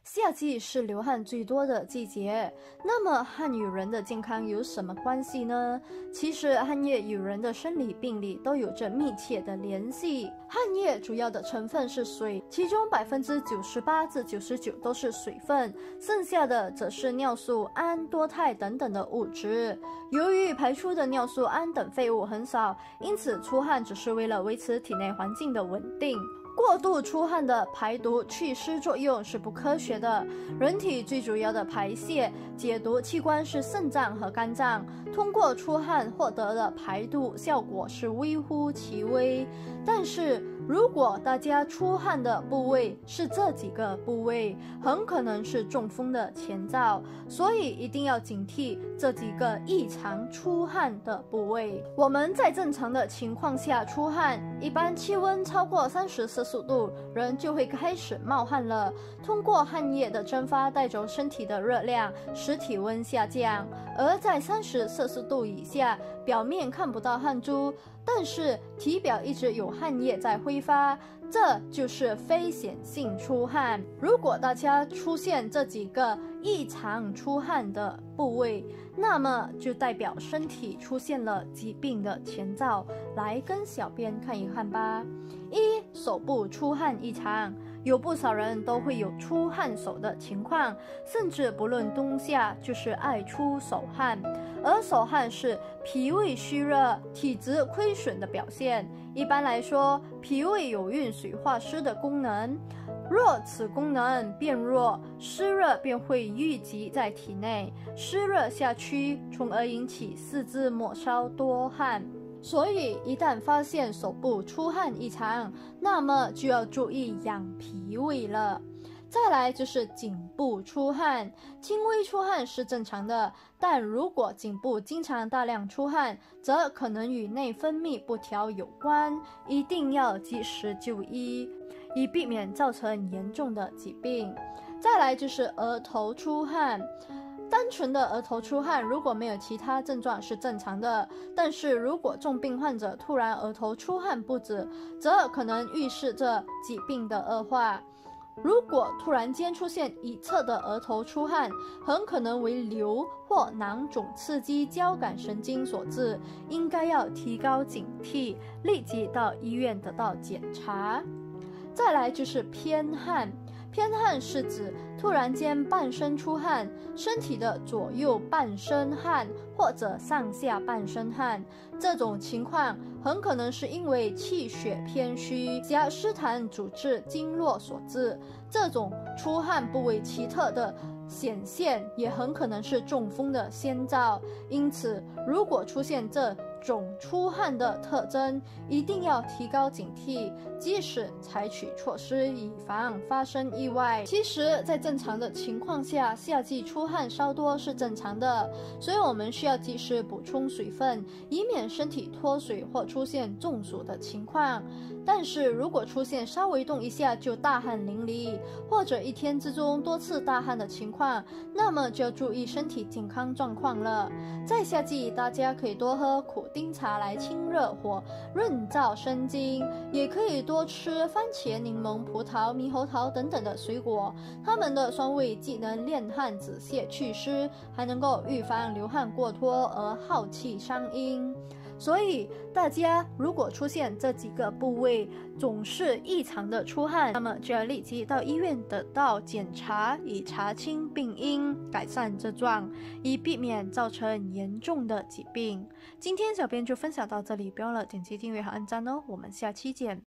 夏季是流汗最多的季节，那么汗与人的健康有什么关系呢？其实汗液与人的生理病理都有着密切的联系。汗液主要的成分是水，其中98%至99%都是水分，剩下的则是尿素、氨、多肽等等的物质。由于排出的尿素、氨等废物很少，因此出汗只是为了维持体内环境的稳定。过度出汗的排毒祛湿作用是不科学的。人体最主要的排泄解毒器官是肾脏和肝脏，通过出汗获得的排毒效果是微乎其微。但是如果大家出汗的部位是这几个部位，很可能是中风的前兆，所以一定要警惕这几个异常出汗的部位。我们在正常的情况下出汗，一般气温超过30摄氏度，人就会开始冒汗了。通过汗液的蒸发带走身体的热量，使体温下降。而在30摄氏度以下，表面看不到汗珠，但是体表一直有汗液在挥发，这就是非显性出汗。如果大家出现这几个异常出汗的部位，那么就代表身体出现了疾病的前兆。来跟小编看一看吧。一、手部出汗异常，有不少人都会有出汗手的情况，甚至不论冬夏就是爱出手汗。而手汗是脾胃虚热、体质亏损的表现。一般来说，脾胃有运水化湿的功能，若此功能变弱，湿热便会郁积在体内，湿热下驱，从而引起四肢末梢多汗。所以一旦发现手部出汗异常，那么就要注意养脾胃了。再来就是颈部出汗，轻微出汗是正常的，但如果颈部经常大量出汗，则可能与内分泌不调有关，一定要及时就医，以避免造成严重的疾病。再来就是额头出汗，单纯的额头出汗，如果没有其他症状是正常的，但是如果重病患者突然额头出汗不止，则可能预示着疾病的恶化。如果突然间出现一侧的额头出汗，很可能为瘤或囊肿刺激交感神经所致，应该要提高警惕，立即到医院得到检查。再来就是偏汗，偏汗是指突然间半身出汗，身体的左右半身汗或者上下半身汗，这种情况很可能是因为气血偏虚、加湿痰阻滞经络所致。这种出汗不为奇特的显现，也很可能是中风的先兆。因此，如果出现这种出汗的特征，一定要提高警惕，及时采取措施，以防发生意外。其实，在正常的情况下，夏季出汗稍多是正常的，所以我们需要及时补充水分，以免身体脱水或出现中暑的情况。但是如果出现稍微动一下就大汗淋漓，或者一天之中多次大汗的情况，那么就要注意身体健康状况了。在夏季，大家可以多喝苦丁茶来清热火、润燥生津，也可以多吃番茄、柠檬、葡萄、猕猴桃等等的水果，它们的酸味既能练汗止泻祛湿，还能够预防流汗过多而耗气伤阴。所以大家如果出现这几个部位总是异常的出汗，那么就要立即到医院得到检查，以查清病因，改善症状，以避免造成严重的疾病。今天小编就分享到这里，别忘了点击订阅和按赞哦，我们下期见。